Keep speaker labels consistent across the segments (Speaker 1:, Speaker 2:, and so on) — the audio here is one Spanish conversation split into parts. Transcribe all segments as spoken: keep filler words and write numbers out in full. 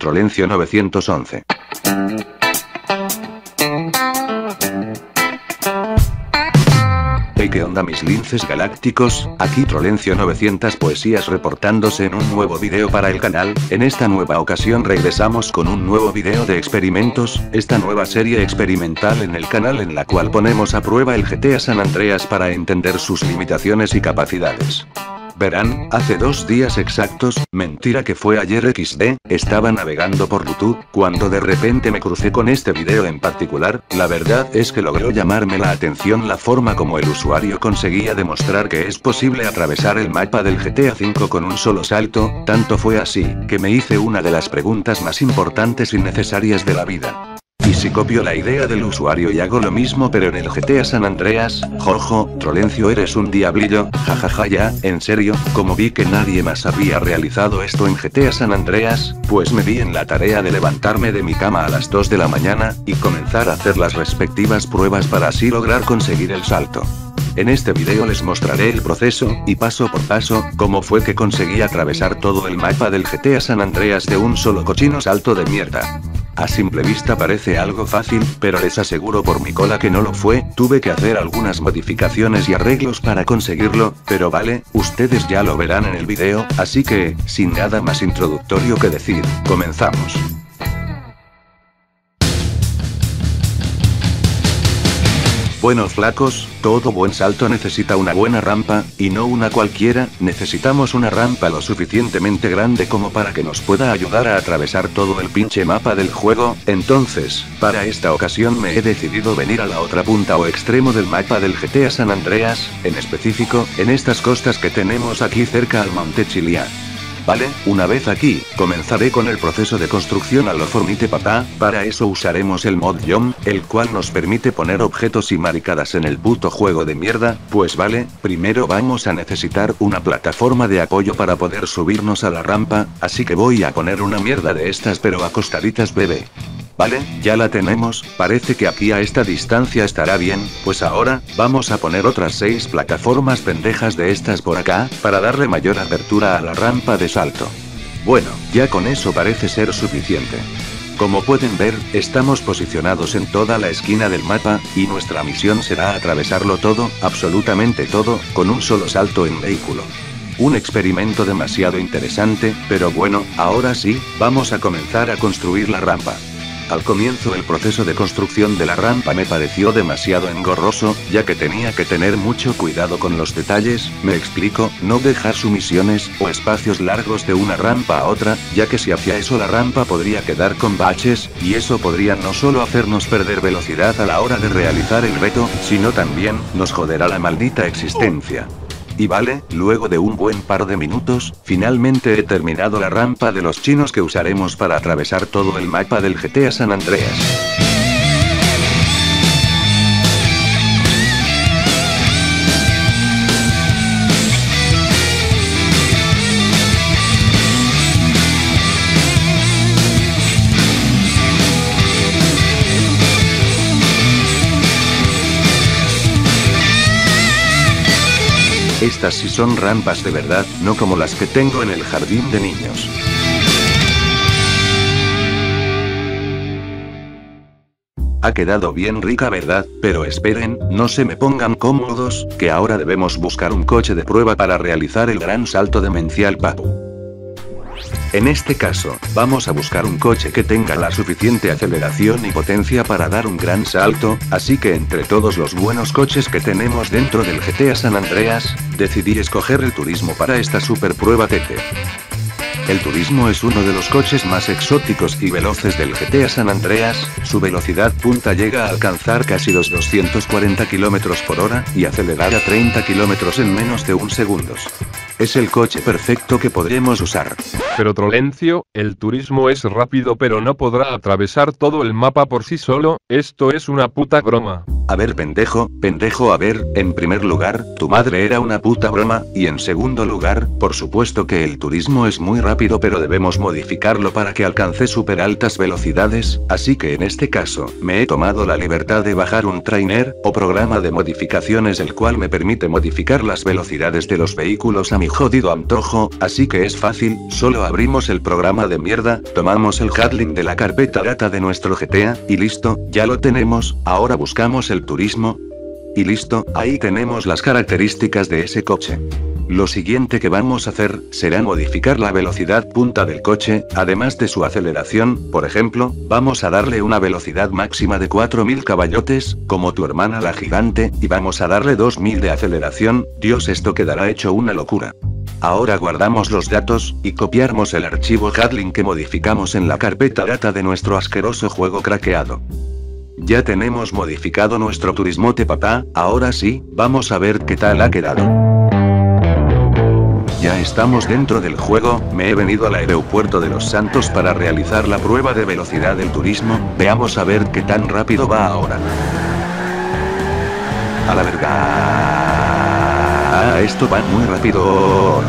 Speaker 1: Trolencio novecientos once. Hey, ¿qué onda mis linces galácticos? Aquí Trolencio novecientos Poesías reportándose en un nuevo video para el canal. En esta nueva ocasión regresamos con un nuevo video de experimentos, esta nueva serie experimental en el canal en la cual ponemos a prueba el G T A San Andreas para entender sus limitaciones y capacidades. Verán, hace dos días exactos, mentira que fue ayer equis de, estaba navegando por YouTube, cuando de repente me crucé con este video en particular. La verdad es que logró llamarme la atención la forma como el usuario conseguía demostrar que es posible atravesar el mapa del G T A cinco con un solo salto, tanto fue así, que me hice una de las preguntas más importantes y necesarias de la vida. ¿Y si copio la idea del usuario y hago lo mismo pero en el G T A San Andreas? Jojo, Trolencio eres un diablillo, jajaja ya, en serio, como vi que nadie más había realizado esto en G T A San Andreas, pues me vi en la tarea de levantarme de mi cama a las dos de la mañana, y comenzar a hacer las respectivas pruebas para así lograr conseguir el salto. En este video les mostraré el proceso, y paso por paso, cómo fue que conseguí atravesar todo el mapa del G T A San Andreas de un solo cochino salto de mierda. A simple vista parece algo fácil, pero les aseguro por mi cola que no lo fue, tuve que hacer algunas modificaciones y arreglos para conseguirlo, pero vale, ustedes ya lo verán en el video, así que, sin nada más introductorio que decir, comenzamos. Bueno flacos, todo buen salto necesita una buena rampa, y no una cualquiera, necesitamos una rampa lo suficientemente grande como para que nos pueda ayudar a atravesar todo el pinche mapa del juego. Entonces, para esta ocasión me he decidido venir a la otra punta o extremo del mapa del G T A San Andreas, en específico, en estas costas que tenemos aquí cerca al Monte Chiliad. Vale, una vez aquí, comenzaré con el proceso de construcción a lo Fornite papá. Para eso usaremos el mod Jump, el cual nos permite poner objetos y maricadas en el puto juego de mierda. Pues vale, primero vamos a necesitar una plataforma de apoyo para poder subirnos a la rampa, así que voy a poner una mierda de estas pero acostaditas bebé. Vale, ya la tenemos, parece que aquí a esta distancia estará bien, pues ahora, vamos a poner otras seis plataformas pendejas de estas por acá, para darle mayor apertura a la rampa de salto. Bueno, ya con eso parece ser suficiente. Como pueden ver, estamos posicionados en toda la esquina del mapa, y nuestra misión será atravesarlo todo, absolutamente todo, con un solo salto en vehículo. Un experimento demasiado interesante, pero bueno, ahora sí, vamos a comenzar a construir la rampa. Al comienzo el proceso de construcción de la rampa me pareció demasiado engorroso, ya que tenía que tener mucho cuidado con los detalles, me explico, no dejar sumisiones o espacios largos de una rampa a otra, ya que si hacía eso la rampa podría quedar con baches, y eso podría no solo hacernos perder velocidad a la hora de realizar el reto, sino también, nos joderá la maldita existencia. Y vale, luego de un buen par de minutos, finalmente he terminado la rampa de los chinos que usaremos para atravesar todo el mapa del G T A San Andreas. Estas sí son rampas de verdad, no como las que tengo en el jardín de niños. Ha quedado bien rica verdad, pero esperen, no se me pongan cómodos, que ahora debemos buscar un coche de prueba para realizar el gran salto demencial papu. En este caso, vamos a buscar un coche que tenga la suficiente aceleración y potencia para dar un gran salto, así que entre todos los buenos coches que tenemos dentro del G T A San Andreas, decidí escoger el Turismo para esta super prueba tete. El Turismo es uno de los coches más exóticos y veloces del G T A San Andreas, su velocidad punta llega a alcanzar casi los doscientos cuarenta kilómetros por hora, y acelerar a treinta kilómetros en menos de un segundo. Es el coche perfecto que podremos usar.
Speaker 2: Pero Trolencio, el Turismo es rápido pero no podrá atravesar todo el mapa por sí solo, esto es una puta broma.
Speaker 1: A ver, pendejo, pendejo, a ver, en primer lugar, tu madre era una puta broma, y en segundo lugar, por supuesto que el turismo es muy rápido, pero debemos modificarlo para que alcance super altas velocidades, así que en este caso, me he tomado la libertad de bajar un trainer, o programa de modificaciones el cual me permite modificar las velocidades de los vehículos a mi jodido antojo, así que es fácil, solo abrimos el programa de mierda, tomamos el handling de la carpeta data de nuestro G T A, y listo, ya lo tenemos, ahora buscamos el turismo. Y listo, ahí tenemos las características de ese coche. Lo siguiente que vamos a hacer, será modificar la velocidad punta del coche, además de su aceleración, por ejemplo, vamos a darle una velocidad máxima de cuatro mil caballotes, como tu hermana la gigante, y vamos a darle dos mil de aceleración, Dios, esto quedará hecho una locura. Ahora guardamos los datos, y copiamos el archivo handling que modificamos en la carpeta data de nuestro asqueroso juego craqueado. Ya tenemos modificado nuestro turismote, papá, ahora sí, vamos a ver qué tal ha quedado. Ya estamos dentro del juego, me he venido al aeropuerto de Los Santos para realizar la prueba de velocidad del turismo, veamos a ver qué tan rápido va ahora. A la verga. Ah, esto va muy rápido.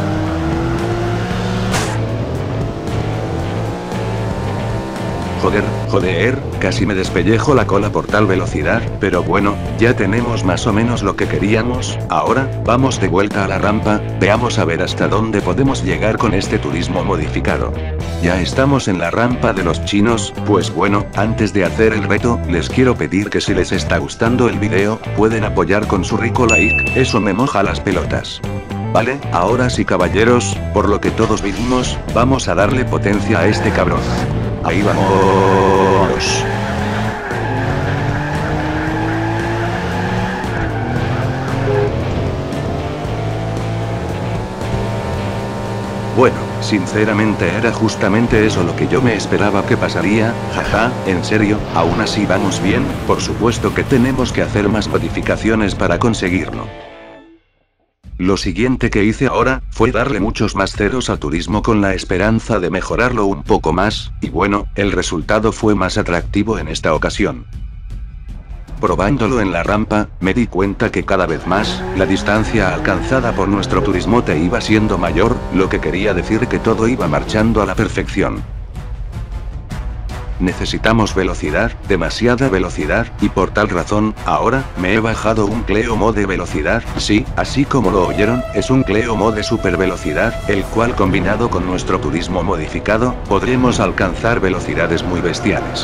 Speaker 1: Joder, joder, casi me despellejo la cola por tal velocidad, pero bueno, ya tenemos más o menos lo que queríamos, ahora, vamos de vuelta a la rampa, veamos a ver hasta dónde podemos llegar con este turismo modificado. Ya estamos en la rampa de los chinos, pues bueno, antes de hacer el reto, les quiero pedir que si les está gustando el video, pueden apoyar con su rico like, eso me moja las pelotas. Vale, ahora sí caballeros, por lo que todos vivimos, vamos a darle potencia a este cabrón. Ahí vamos. Bueno, sinceramente era justamente eso lo que yo me esperaba que pasaría, jaja, en serio, aún así vamos bien, por supuesto que tenemos que hacer más modificaciones para conseguirlo. Lo siguiente que hice ahora, fue darle muchos más ceros al turismo con la esperanza de mejorarlo un poco más, y bueno, el resultado fue más atractivo en esta ocasión. Probándolo en la rampa, me di cuenta que cada vez más, la distancia alcanzada por nuestro turismote iba siendo mayor, lo que quería decir que todo iba marchando a la perfección. Necesitamos velocidad, demasiada velocidad, y por tal razón, ahora, me he bajado un Cleo Mode velocidad, sí, así como lo oyeron, es un Cleo Mode super velocidad, el cual combinado con nuestro turismo modificado, podremos alcanzar velocidades muy bestiales.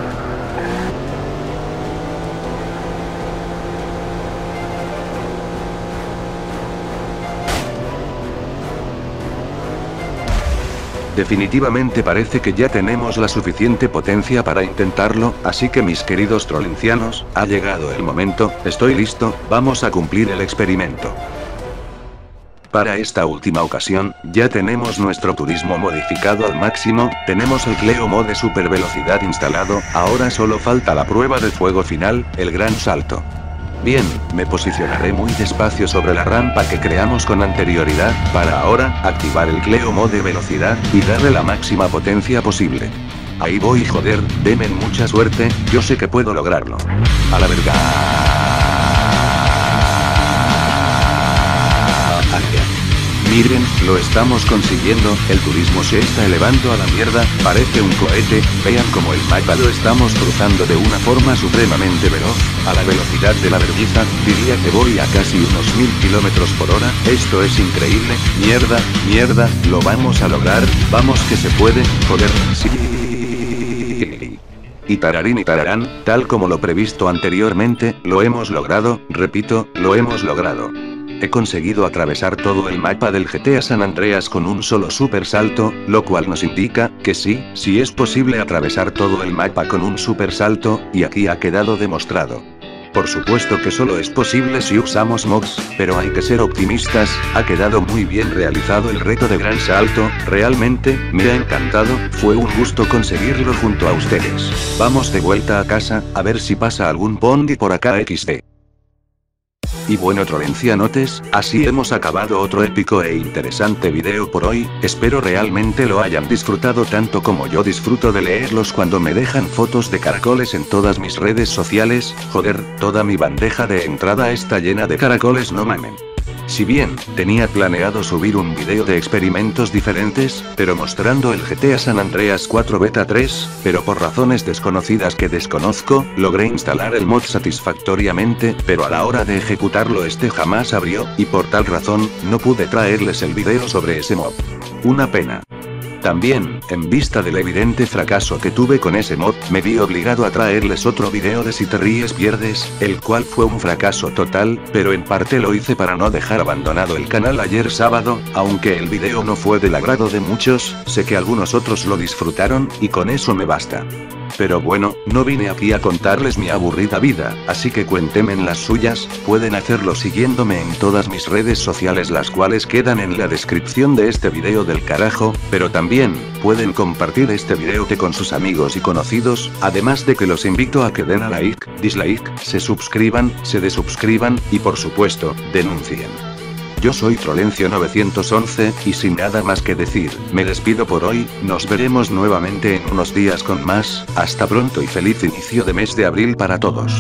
Speaker 1: Definitivamente parece que ya tenemos la suficiente potencia para intentarlo, así que mis queridos trolincianos, ha llegado el momento, estoy listo, vamos a cumplir el experimento. Para esta última ocasión, ya tenemos nuestro turismo modificado al máximo, tenemos el Cleo Mode super velocidad instalado, ahora solo falta la prueba de fuego final, el gran salto. Bien, me posicionaré muy despacio sobre la rampa que creamos con anterioridad, para ahora, activar el Cleo Mode velocidad, y darle la máxima potencia posible. Ahí voy, joder, denme mucha suerte, yo sé que puedo lograrlo. A la verga. Miren, lo estamos consiguiendo, el turismo se está elevando a la mierda, parece un cohete, vean como el mapa lo estamos cruzando de una forma supremamente veloz, a la velocidad de la vergüenza, diría que voy a casi unos mil kilómetros por hora, esto es increíble, mierda, mierda, lo vamos a lograr, vamos que se puede, joder, sí. Y tararín y tararán, tal como lo previsto anteriormente, lo hemos logrado, repito, lo hemos logrado. He conseguido atravesar todo el mapa del G T A San Andreas con un solo super salto, lo cual nos indica, que sí, sí es posible atravesar todo el mapa con un super salto, y aquí ha quedado demostrado. Por supuesto que solo es posible si usamos mods, pero hay que ser optimistas, ha quedado muy bien realizado el reto de gran salto, realmente, me ha encantado, fue un gusto conseguirlo junto a ustedes. Vamos de vuelta a casa, a ver si pasa algún bondi por acá equis de. Y bueno trolencianotes, así hemos acabado otro épico e interesante video por hoy, espero realmente lo hayan disfrutado tanto como yo disfruto de leerlos cuando me dejan fotos de caracoles en todas mis redes sociales, joder, toda mi bandeja de entrada está llena de caracoles, no mamen. Si bien, tenía planeado subir un video de experimentos diferentes, pero mostrando el G T A San Andreas cuatro Beta tres, pero por razones desconocidas que desconozco, logré instalar el mod satisfactoriamente, pero a la hora de ejecutarlo este jamás abrió, y por tal razón, no pude traerles el video sobre ese mod. Una pena. También, en vista del evidente fracaso que tuve con ese mod, me vi obligado a traerles otro video de Si te ríes pierdes, el cual fue un fracaso total, pero en parte lo hice para no dejar abandonado el canal ayer sábado, aunque el video no fue del agrado de muchos, sé que algunos otros lo disfrutaron, y con eso me basta. Pero bueno, no vine aquí a contarles mi aburrida vida, así que cuéntenme en las suyas, pueden hacerlo siguiéndome en todas mis redes sociales las cuales quedan en la descripción de este video del carajo, pero también, pueden compartir este video con sus amigos y conocidos, además de que los invito a que den a like, dislike, se suscriban, se desuscriban, y por supuesto, denuncien. Yo soy Trolencio novecientos once, y sin nada más que decir, me despido por hoy, nos veremos nuevamente en unos días con más, hasta pronto y feliz inicio de mes de abril para todos.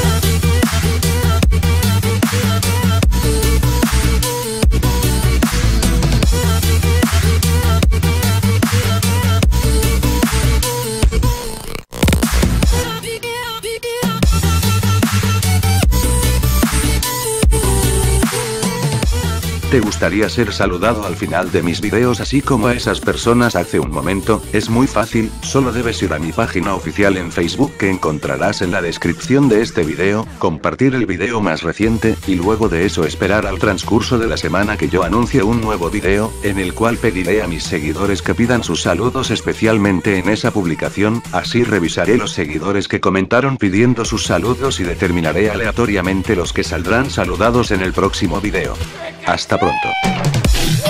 Speaker 1: ¿Te gustaría ser saludado al final de mis videos así como a esas personas hace un momento? Es muy fácil, solo debes ir a mi página oficial en Facebook que encontrarás en la descripción de este video, compartir el video más reciente, y luego de eso esperar al transcurso de la semana que yo anuncie un nuevo video, en el cual pediré a mis seguidores que pidan sus saludos especialmente en esa publicación, así revisaré los seguidores que comentaron pidiendo sus saludos y determinaré aleatoriamente los que saldrán saludados en el próximo video. Hasta pronto.